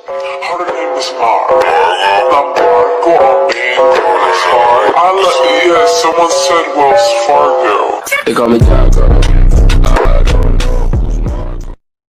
Her name is Mark. I'm Marco, I'm being known as Hard. Someone said Wells Fargo. They call me Jago.